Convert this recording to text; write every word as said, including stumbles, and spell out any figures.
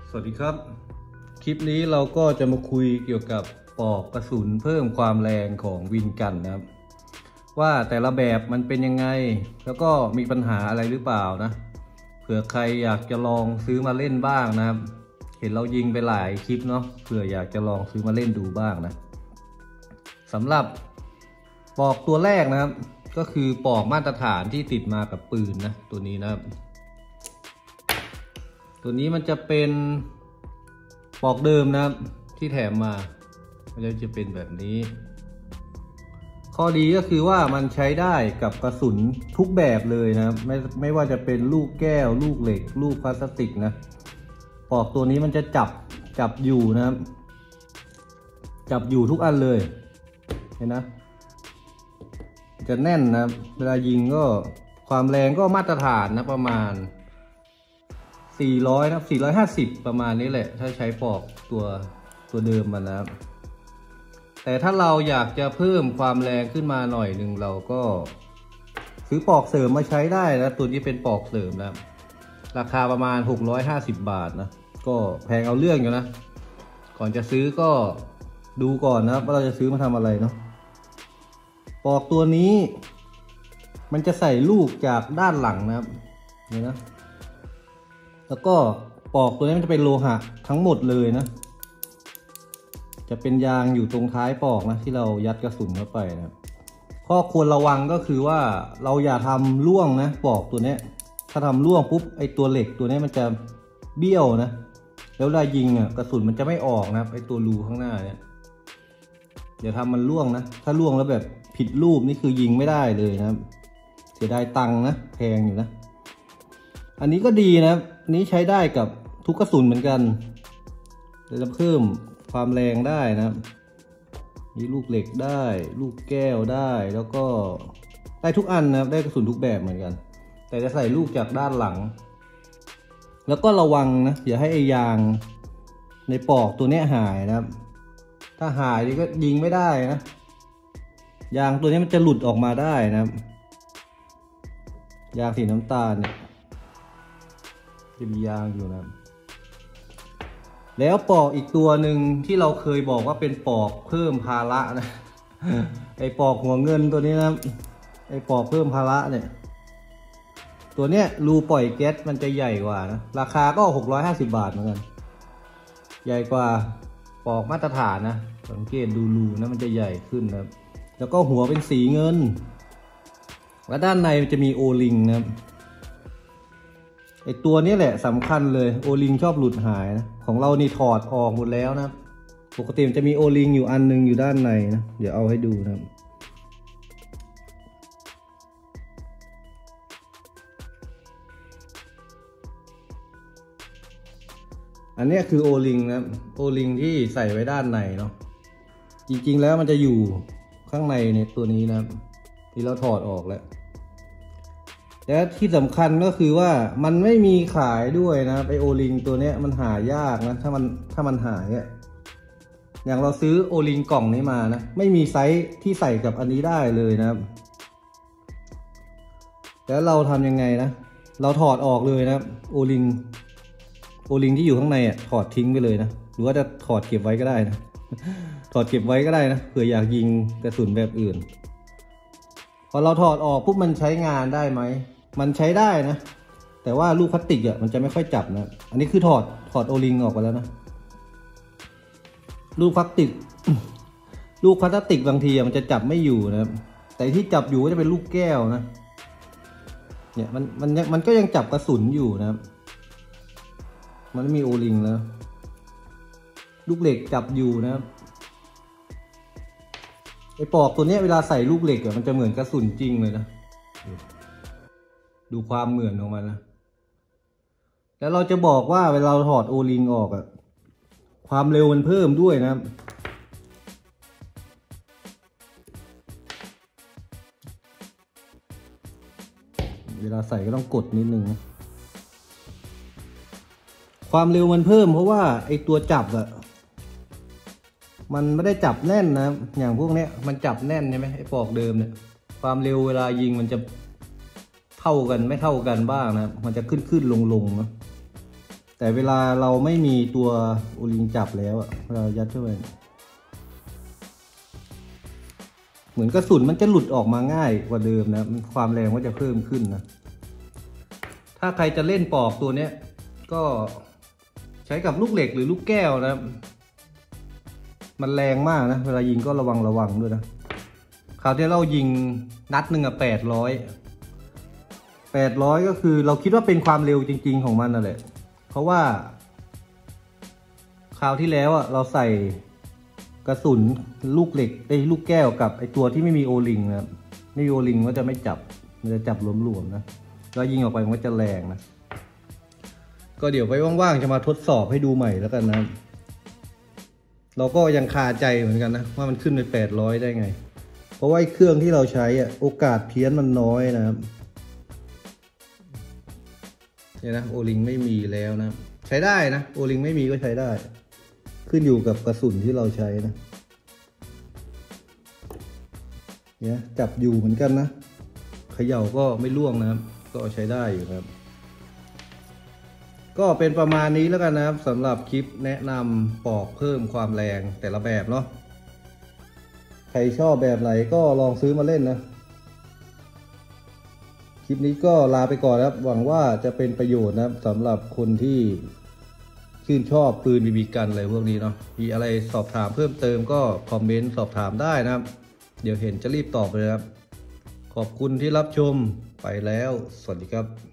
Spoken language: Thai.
สวัสดีครับคลิปนี้เราก็จะมาคุยเกี่ยวกับปลอกกระสุนเพิ่มความแรงของวินกันนะครับว่าแต่ละแบบมันเป็นยังไงแล้วก็มีปัญหาอะไรหรือเปล่านะเผื่อใครอยากจะลองซื้อมาเล่นบ้างนะครับเห็นเรายิงไปหลายคลิปเนาะเผื่ออยากจะลองซื้อมาเล่นดูบ้างนะสำหรับปลอกตัวแรกนะครับก็คือปลอกมาตรฐานที่ติดมากับปืนนะตัวนี้นะครับตัวนี้มันจะเป็นปลอกเดิมนะครับที่แถมมามันจะเป็นแบบนี้ข้อดีก็คือว่ามันใช้ได้กับกระสุนทุกแบบเลยนะครับไม่ไม่ว่าจะเป็นลูกแก้วลูกเหล็กลูกพลาสติกนะปลอกตัวนี้มันจะจับจับอยู่นะครับจับอยู่ทุกอันเลยเห็นนะจะแน่นนะเวลายิงก็ความแรงก็มาตรฐานนะประมาณสี่ร้อยนะสี่ร้อยห้าสิบประมาณนี้แหละถ้าใช้ปลอกตัวตัวเดิมมันนะครับแต่ถ้าเราอยากจะเพิ่มความแรงขึ้นมาหน่อยหนึ่งเราก็ซื้อปลอกเสริมมาใช้ได้นะตัวนี้เป็นปลอกเสริมนะราคาประมาณหกร้อยห้าสิบบาทนะก็แพงเอาเรื่องอยู่นะก่อนจะซื้อก็ดูก่อนนะว่าเราจะซื้อมาทำอะไรเนาะปลอกตัวนี้มันจะใส่ลูกจากด้านหลังนะครับนี่นะแล้วก็ปลอกตัวนี้มันจะเป็นโลหะทั้งหมดเลยนะจะเป็นยางอยู่ตรงท้ายปลอกนะที่เรายัดกระสุนเข้าไปนะข้อควรระวังก็คือว่าเราอย่าทำร่วงนะปลอกตัวนี้ถ้าทำร่วงปุ๊บไอตัวเหล็กตัวนี้มันจะเบี้ยวนะแล้วเวลายิงอ่ะกระสุนมันจะไม่ออกนะไอตัวรูข้างหน้าเนี่ยอย่าทำมันร่วงนะถ้าร่วงแล้วแบบผิดรูปนี่คือยิงไม่ได้เลยนะเสียดายตังค์นะแพงอยู่นะอันนี้ก็ดีนะอันนี้ใช้ได้กับทุกกระสุนเหมือนกันจะเพิ่มความแรงได้นะมีลูกเหล็กได้ลูกแก้วได้แล้วก็ได้ทุกอันนะได้กระสุนทุกแบบเหมือนกันแต่จะใส่ลูกจากด้านหลังแล้วก็ระวังนะอย่าให้ไอ้ยางในปลอกตัวนี้หายนะครับถ้าหายนี่ก็ยิงไม่ได้นะยางตัวนี้มันจะหลุดออกมาได้นะครับยางสีน้ำตาลเนี่ยจะมียางอยู่นะแล้วปลอกอีกตัวหนึ่งที่เราเคยบอกว่าเป็นปลอกเพิ่มภาระนะไอปลอกหัวเงินตัวนี้นะไอปลอกเพิ่มภาระเนี่ยตัวเนี้ยรูปล่อยแก๊สมันจะใหญ่กว่านะราคาก็หกร้อยห้าสิบบาทเหมือนกันใหญ่กว่าปลอกมาตรฐานนะสังเกตดูรูนะมันจะใหญ่ขึ้นนะแล้วก็หัวเป็นสีเงินและด้านในมันจะมีโอลิงนะครับไอตัวนี้แหละสำคัญเลยโอลิงชอบหลุดหายนะของเรานี่ถอดออกหมดแล้วนะปกติมันจะมีโอลิงอยู่อันนึงอยู่ด้านในนะเดี๋ยวเอาให้ดูนะครับอันนี้คือโอลิงนะโอลิงที่ใส่ไว้ด้านในเนาะจริงๆแล้วมันจะอยู่ข้างในเนี่ยตัวนี้นะที่เราถอดออกแล้วและที่สำคัญก็คือว่ามันไม่มีขายด้วยนะไอโอลิงตัวเนี้ยมันหายากนะถ้ามันถ้ามันหายอ่ะอย่างเราซื้อโอลิงกล่องนี้มานะไม่มีไซส์ที่ใส่กับอันนี้ได้เลยนะครับแล้วเราทำยังไงนะเราถอดออกเลยนะโอลิงโอลิงที่อยู่ข้างในอ่ะถอดทิ้งไปเลยนะหรือว่าจะถอดเก็บไว้ก็ได้นะถอดเก็บไว้ก็ได้นะเผื่ออยากยิงกระสุนแบบอื่นพอเราถอดออกปุ๊บมันใช้งานได้ไหมมันใช้ได้นะแต่ว่าลูกพลาสติกอ่ะมันจะไม่ค่อยจับนะอันนี้คือถอดถอดโอลิงออกไปแล้วนะลูกพลาสติก ลูกพลาสติกบางทีมันจะจับไม่อยู่นะแต่ที่จับอยู่ก็จะเป็นลูกแก้วนะเนี่ยมันมันมันก็ยังจับกระสุนอยู่นะครับมันไม่มีโอลิงแล้วลูกเหล็กจับอยู่นะครับไอ้ปลอกตัวนี้เวลาใส่ลูกเหล็กอ่ะมันจะเหมือนกระสุนจริงเลยนะดูความเหมือนของมันนะแล้วเราจะบอกว่าเวลาเราถอดโอลิงออกอ่ะความเร็วมันเพิ่มด้วยนะเวลาใส่ก็ต้องกดนิดนึงนะความเร็วมันเพิ่มเพราะว่าไอตัวจับอ่ะมันไม่ได้จับแน่นนะอย่างพวกนี้มันจับแน่นใช่ไหมไอปลอกเดิมเนี่ยความเร็วเวลายิงมันจะเท่ากันไม่เท่ากันบ้างนะมันจะขึ้นขึ้นลงลงนะแต่เวลาเราไม่มีตัวโอลิงจับแล้วอะเรายัดเข้าไปเหมือนกระสุนมันจะหลุดออกมาง่ายกว่าเดิมนะความแรงก็จะเพิ่มขึ้นนะถ้าใครจะเล่นปอกตัวเนี้ยก็ใช้กับลูกเหล็กหรือลูกแก้วนะมันแรงมากนะเวลายิงก็ระวังระวังด้วยนะคราวที่เรายิงนัดหนึ่งอะแปดร้อยแปดร้อยก็คือเราคิดว่าเป็นความเร็วจริงๆของมันนั่นแหละเพราะว่าคราวที่แล้วอะเราใส่กระสุนลูกเหล็กไอ้ลูกแก้วกับไอ้ตัวที่ไม่มีโอลิงนะครับไม่มีโอลิงก็จะไม่จับมันจะจับหลวมๆนะแล้วยิงออกไปมันก็จะแรงนะก็เดี๋ยวไว้ว่างๆจะมาทดสอบให้ดูใหม่แล้วกันนะเราก็ยังคาใจเหมือนกันนะว่ามันขึ้นไปแปดร้อยได้ไงเพราะว่าเครื่องที่เราใช้อ่ะโอกาสเพี้ยนมันน้อยนะครับเนี่ยนะโอลิงไม่มีแล้วนะใช้ได้นะโอลิงไม่มีก็ใช้ได้ขึ้นอยู่กับกระสุนที่เราใช้นะเนี่ยจับอยู่เหมือนกันนะเขย่าก็ไม่ร่วงนะครับก็ใช้ได้อยู่ครับก็เป็นประมาณนี้แล้วกันนะครับสำหรับคลิปแนะนำปอกเพิ่มความแรงแต่ละแบบเนาะใครชอบแบบไหนก็ลองซื้อมาเล่นนะคลิปนี้ก็ลาไปก่อนครับหวังว่าจะเป็นประโยชน์นะครับสำหรับคนที่ชื่นชอบปืนบีบีกันอะไรพวกนี้เนาะมีอะไรสอบถามเพิ่มเติมก็คอมเมนต์สอบถามได้นะครับเดี๋ยวเห็นจะรีบตอบเลยครับขอบคุณที่รับชมไปแล้วสวัสดีครับ